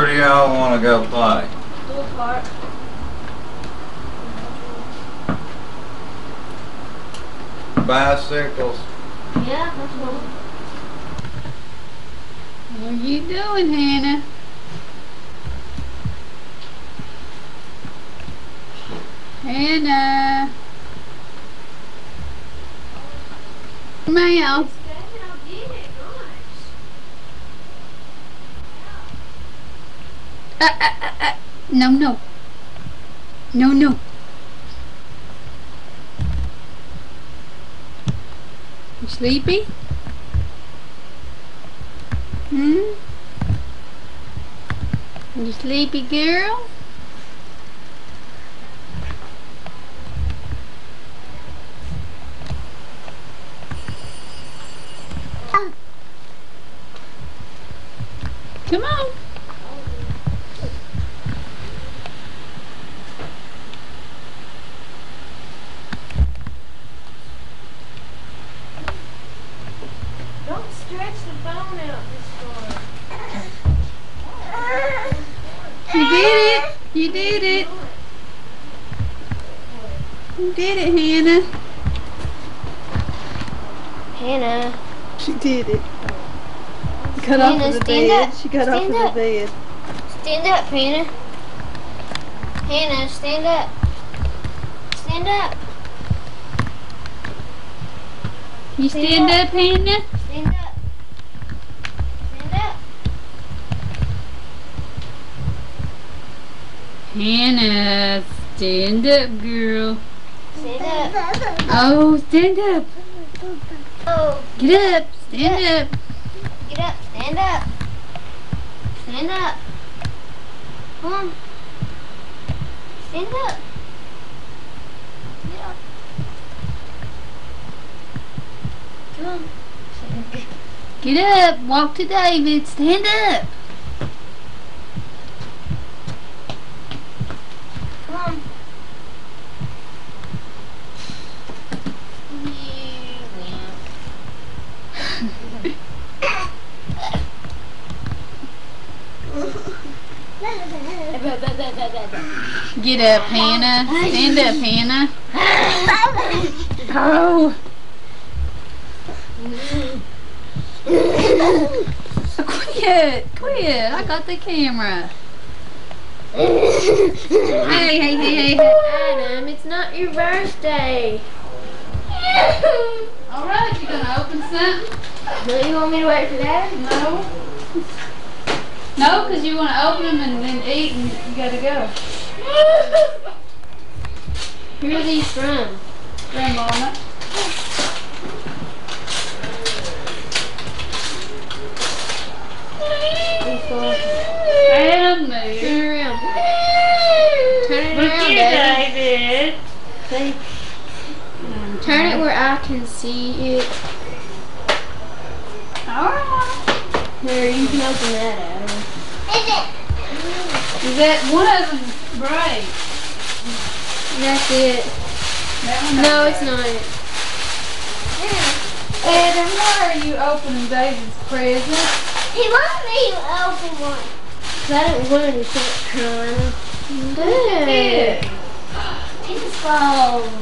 Where do y'all want to go play? Little park. Bicycles. Yeah, that's cool. What are you doing, Hannah? Hannah. Mouse. No, no. No, no. You sleepy? Hmm? You sleepy, girl? Come on. Don't stretch the bone out this far. You did it. You did it. You did it, Hannah. Hannah. She did it. She got off of the bed. She got off of the bed. Stand up, Hannah. Hannah, stand up. Stand up. You stand up, Hannah? Stand up. Stand up. Hannah, stand up, girl. Stand up. Oh, stand up. Oh. Get up. Stand up. Get up. Stand up. Stand up. Come on. Stand up. Get up. Come on. Get up. Walk to David. Stand up. Come on. Get up, Hannah. Stand up, Hannah. Oh. Quit. Quit. I got the camera. Hey. Adam, it's not your birthday. Alright, you gonna open something? Do you want me to wait for that? No. No, because you want to open them and then eat and you gotta go. Who are these from? Grandmama. And me. Turn it around. Turn it Look around, here, David. David. Turn it where I can see it. Alright. Here, you can open that, Adam. Is that one of them bright? That's it. That one No, not it's bright. not. Adam, why are you opening David's present? He wanted me to open one. Cause I didn't want to start crying. Good. Tennis balls.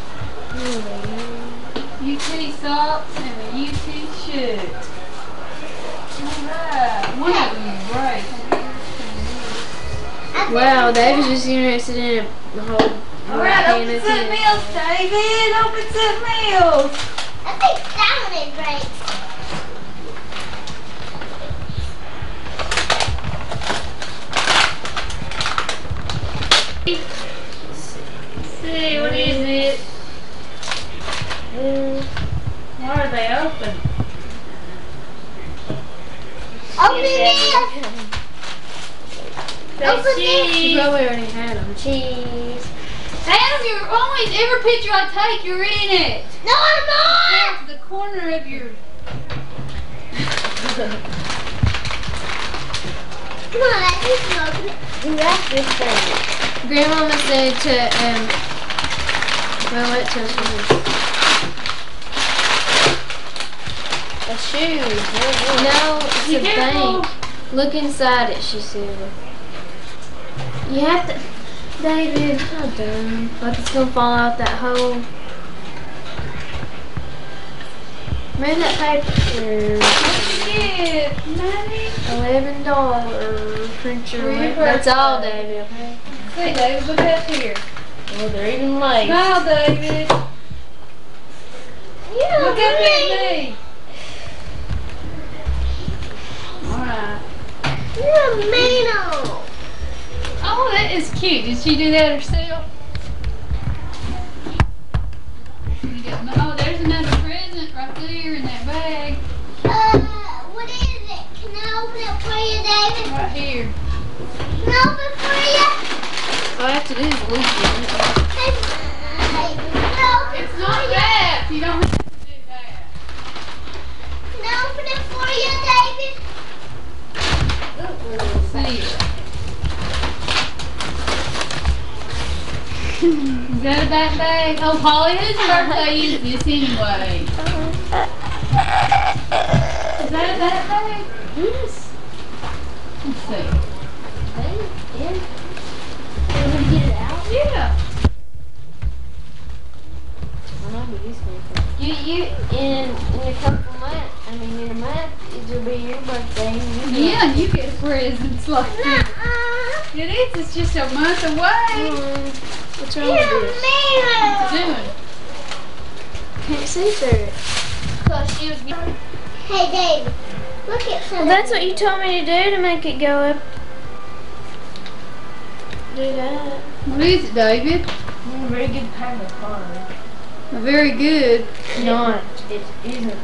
Mm. UT socks and a UT shirt. Alright. One of them is bright. Wow, David's just interested in a whole Alright, open can of some tennis. meals, David. Open some meals. I think that one is great. See, what is it? Why are they open? Open it! Say Open cheese. She probably already had them. Cheese. Adam, you're always, every picture I take, you're in it. No, I'm not! The corner of your... Come on, let me open it. Who wrapped this thing? Grandmama said to, well, what touch is this? A shoe. No, it's Be a careful. bank. Look inside it, she said. You have to, David, how dumb. Like it's gonna fall out that hole. Move that paper. Yeah, money. $11 printer. Free That's all, birthday. David, okay? See, David, look up here. Well, they're even late. Smile, David. Look up at me. Alright. You're a mean. Oh, that is cute. Did she do that herself? Oh, there's another present right there in that bag. What is it? Can I open it for you, David? Right here. Can I open it for you? All I have to do is look at it. Hey, David, can I open it It's for not you? that. You don't have to do that. Can I open it for you, David? See it. Is that a back bag? Oh, Polly, whose birthday is this anyway? Is that a back bag? Yes. Let's see. Yeah. You want to get it out? Yeah. I know who this one from. You in a couple months. I mean, in a month, it'll be your birthday. And Yeah, you get presents like this. Nuh-uh. It is. It's just a month away. What's wrong You're with this? mean. What's it doing? Can't see through it. Cause she was. Hey, David, look at Well, something. that's what you told me to do to make it go up. Do that. What is it, David? Very good paper card. Very good. Not. It isn't.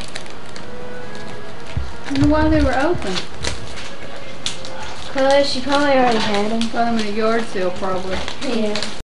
I wonder why they were open. Cause she probably already had them. Got them in a yard sale, probably. Yeah.